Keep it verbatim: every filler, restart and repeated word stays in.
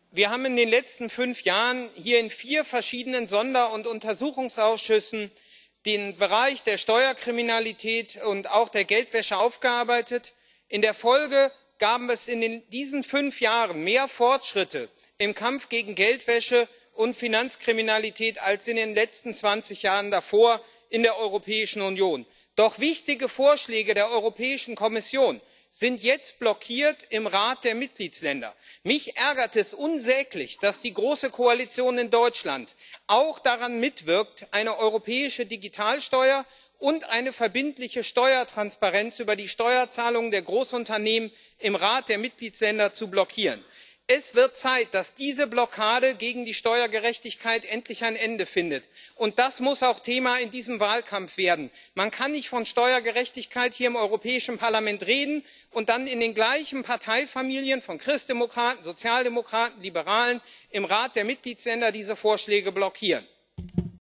Wir haben in den letzten fünf Jahren hier in vier verschiedenen Sonder und Untersuchungsausschüssen den Bereich der Steuerkriminalität und auch der Geldwäsche aufgearbeitet. In der Folge gab es in diesen fünf Jahren mehr Fortschritte im Kampf gegen Geldwäsche und Finanzkriminalität als in den letzten zwanzig Jahren davor in der Europäischen Union. Doch wichtige Vorschläge der Europäischen Kommission sind jetzt blockiert im Rat der Mitgliedsländer. Mich ärgert es unsäglich, dass die große Koalition in Deutschland auch daran mitwirkt, eine europäische Digitalsteuer und eine verbindliche Steuertransparenz über die Steuerzahlungen der Großunternehmen im Rat der Mitgliedsländer zu blockieren. Es wird Zeit, dass diese Blockade gegen die Steuergerechtigkeit endlich ein Ende findet. Und das muss auch Thema in diesem Wahlkampf werden. Man kann nicht von Steuergerechtigkeit hier im Europäischen Parlament reden und dann in den gleichen Parteifamilien von Christdemokraten, Sozialdemokraten, Liberalen im Rat der Mitgliedsländer diese Vorschläge blockieren.